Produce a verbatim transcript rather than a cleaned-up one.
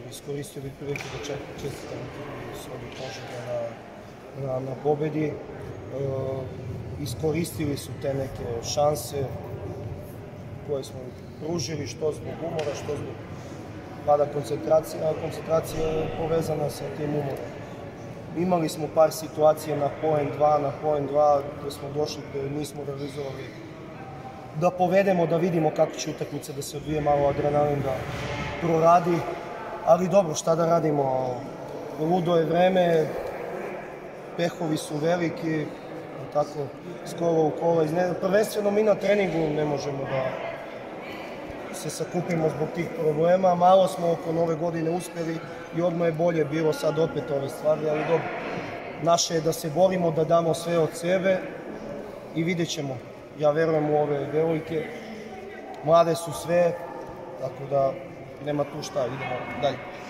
iskoristio bih priliku da čestitam svoju Požega na, na pobedi. E, iskoristili su te neke šanse koje smo pružili, što zbog umora, što zbog pada koncentracije, a koncentracija je povezana sa tim umorom. Imali smo par situacija na poen dva, na poen dva, gde smo došli, gde nismo realizovali da povedemo, da vidimo kako će utakmica da se odvije, malo adrenalin da proradi, ali dobro, šta da radimo, ludo je vreme, pehovi su veliki, tako, skoro u kola. Prvenstveno mi na treningu ne možemo da se sakupimo zbog tih problema, malo smo oko nove godine uspeli i odmah je bolje bilo sad opet ove stvari, ali dobro, naše je da se borimo, da damo sve od sebe i vidjet ćemo. Ja verujem u ove devojke, mlade su sve, tako da nema tu šta, idemo dalje.